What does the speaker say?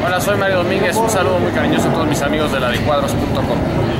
Hola, soy Mario Domínguez. Un saludo muy cariñoso a todos mis amigos de ladecuadros.com.